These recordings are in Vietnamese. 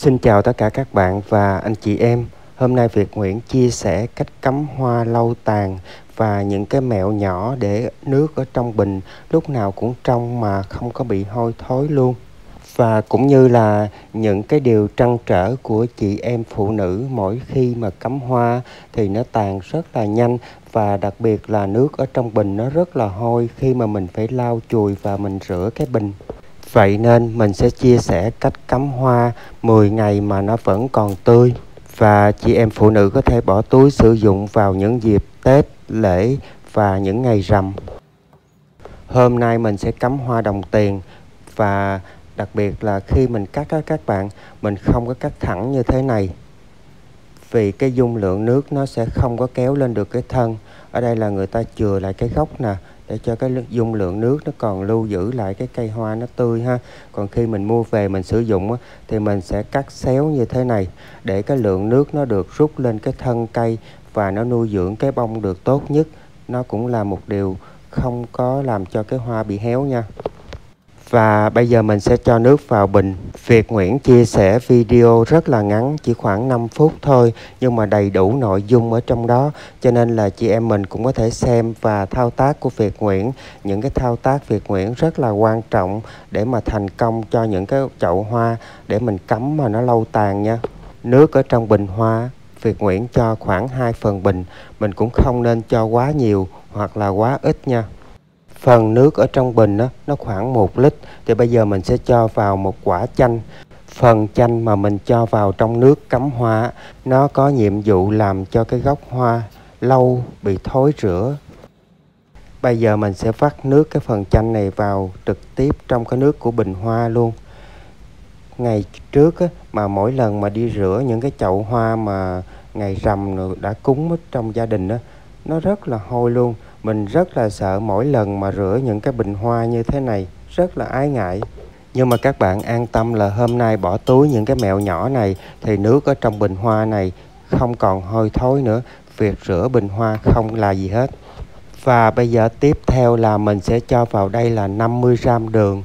Xin chào tất cả các bạn và anh chị em. Hôm nay Việt Nguyễn chia sẻ cách cắm hoa lâu tàn và những cái mẹo nhỏ để nước ở trong bình lúc nào cũng trong mà không có bị hôi thối luôn. Và cũng như là những cái điều trăn trở của chị em phụ nữ mỗi khi mà cắm hoa thì nó tàn rất là nhanh, và đặc biệt là nước ở trong bình nó rất là hôi khi mà mình phải lau chùi và mình rửa cái bình. Vậy nên mình sẽ chia sẻ cách cắm hoa 10 ngày mà nó vẫn còn tươi, và chị em phụ nữ có thể bỏ túi sử dụng vào những dịp Tết, lễ và những ngày rằm. Hôm nay mình sẽ cắm hoa đồng tiền, và đặc biệt là khi mình cắt á các bạn, mình không có cắt thẳng như thế này, vì cái dung lượng nước nó sẽ không có kéo lên được cái thân. Ở đây là người ta chừa lại cái gốc nè, để cho cái dung lượng nước nó còn lưu giữ lại cái cây hoa nó tươi ha. Còn khi mình mua về mình sử dụng á, thì mình sẽ cắt xéo như thế này để cái lượng nước nó được rút lên cái thân cây và nó nuôi dưỡng cái bông được tốt nhất. Nó cũng là một điều không có làm cho cái hoa bị héo nha. Và bây giờ mình sẽ cho nước vào bình. Việt Nguyễn chia sẻ video rất là ngắn, chỉ khoảng 5 phút thôi, nhưng mà đầy đủ nội dung ở trong đó, cho nên là chị em mình cũng có thể xem và thao tác của Việt Nguyễn. Những cái thao tác Việt Nguyễn rất là quan trọng để mà thành công cho những cái chậu hoa để mình cắm mà nó lâu tàn nha. Nước ở trong bình hoa Việt Nguyễn cho khoảng 2 phần bình, mình cũng không nên cho quá nhiều hoặc là quá ít nha. Phần nước ở trong bình đó, nó khoảng 1 lít, thì bây giờ mình sẽ cho vào một quả chanh. Phần chanh mà mình cho vào trong nước cắm hoa, nó có nhiệm vụ làm cho cái gốc hoa lâu bị thối rữa. Bây giờ mình sẽ vắt nước cái phần chanh này vào trực tiếp trong cái nước của bình hoa luôn. Ngày trước á, mà mỗi lần mà đi rửa những cái chậu hoa mà ngày rằm đã cúng ở trong gia đình á, nó rất là hôi luôn. Mình rất là sợ mỗi lần mà rửa những cái bình hoa như thế này, rất là ái ngại. Nhưng mà các bạn an tâm là hôm nay bỏ túi những cái mẹo nhỏ này thì nước ở trong bình hoa này không còn hôi thối nữa. Việc rửa bình hoa không là gì hết. Và bây giờ tiếp theo là mình sẽ cho vào đây là 50 gram đường.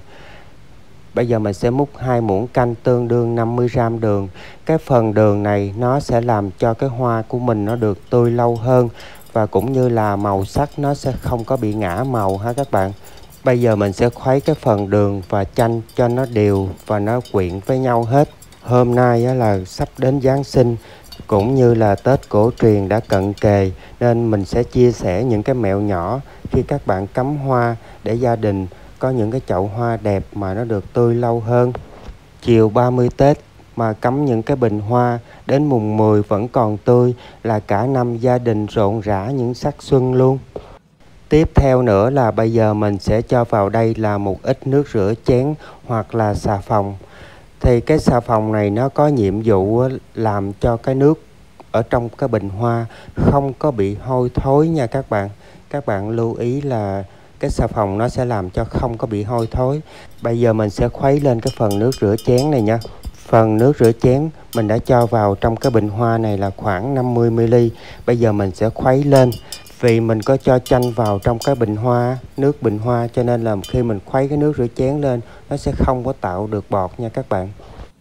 Bây giờ mình sẽ múc 2 muỗng canh tương đương 50 gram đường. Cái phần đường này nó sẽ làm cho cái hoa của mình nó được tươi lâu hơn, và cũng như là màu sắc nó sẽ không có bị ngã màu ha các bạn. Bây giờ mình sẽ khuấy cái phần đường và chanh cho nó đều và nó quyện với nhau hết. Hôm nay là sắp đến Giáng sinh cũng như là Tết cổ truyền đã cận kề, nên mình sẽ chia sẻ những cái mẹo nhỏ khi các bạn cắm hoa để gia đình có những cái chậu hoa đẹp mà nó được tươi lâu hơn. Chiều 30 Tết mà cắm những cái bình hoa đến mùng 10 vẫn còn tươi là cả năm gia đình rộn rã những sắc xuân luôn. Tiếp theo nữa là bây giờ mình sẽ cho vào đây là một ít nước rửa chén hoặc là xà phòng. Thì cái xà phòng này nó có nhiệm vụ làm cho cái nước ở trong cái bình hoa không có bị hôi thối nha các bạn. Các bạn lưu ý là cái xà phòng nó sẽ làm cho không có bị hôi thối. Bây giờ mình sẽ khuấy lên cái phần nước rửa chén này nha. Phần nước rửa chén mình đã cho vào trong cái bình hoa này là khoảng 50 ml. Bây giờ mình sẽ khuấy lên. Vì mình có cho chanh vào trong cái bình hoa, nước bình hoa, cho nên là khi mình khuấy cái nước rửa chén lên nó sẽ không có tạo được bọt nha các bạn.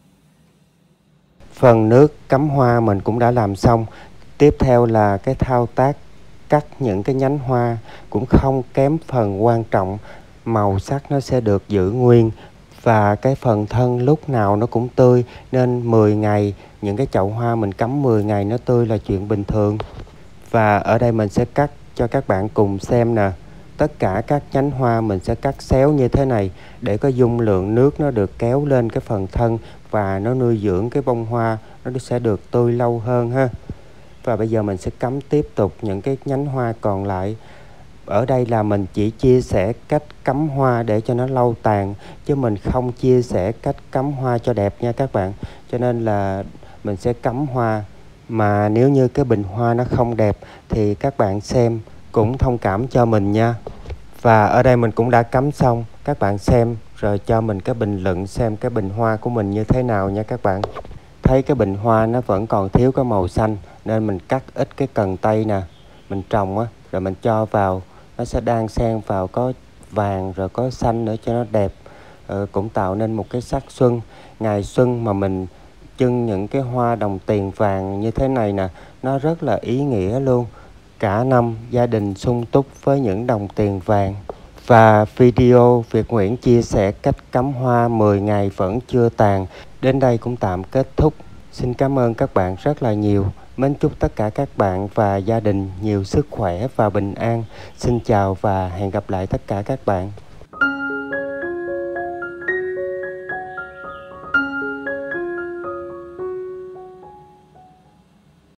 Phần nước cắm hoa mình cũng đã làm xong. Tiếp theo là cái thao tác cắt những cái nhánh hoa, cũng không kém phần quan trọng. Màu sắc nó sẽ được giữ nguyên và cái phần thân lúc nào nó cũng tươi, nên 10 ngày những cái chậu hoa mình cắm 10 ngày nó tươi là chuyện bình thường. Và ở đây mình sẽ cắt cho các bạn cùng xem nè. Tất cả các nhánh hoa mình sẽ cắt xéo như thế này để có dung lượng nước nó được kéo lên cái phần thân và nó nuôi dưỡng cái bông hoa nó sẽ được tươi lâu hơn ha. Và bây giờ mình sẽ cắm tiếp tục những cái nhánh hoa còn lại. Ở đây là mình chỉ chia sẻ cách cắm hoa để cho nó lâu tàn, chứ mình không chia sẻ cách cắm hoa cho đẹp nha các bạn. Cho nên là mình sẽ cắm hoa, mà nếu như cái bình hoa nó không đẹp thì các bạn xem cũng thông cảm cho mình nha. Và ở đây mình cũng đã cắm xong, các bạn xem rồi cho mình cái bình luận xem cái bình hoa của mình như thế nào nha các bạn. Thấy cái bình hoa nó vẫn còn thiếu cái màu xanh nên mình cắt ít cái cần tây nè, mình trồng á, rồi mình cho vào, nó sẽ đan xen vào, có vàng rồi có xanh nữa cho nó đẹp. Cũng tạo nên một cái sắc xuân. Ngày xuân mà mình trưng những cái hoa đồng tiền vàng như thế này nè, nó rất là ý nghĩa luôn. Cả năm gia đình sung túc với những đồng tiền vàng. Và video Việt Nguyễn chia sẻ cách cắm hoa 10 ngày vẫn chưa tàn đến đây cũng tạm kết thúc. Xin cảm ơn các bạn rất là nhiều. Mến chúc tất cả các bạn và gia đình nhiều sức khỏe và bình an. Xin chào và hẹn gặp lại tất cả các bạn.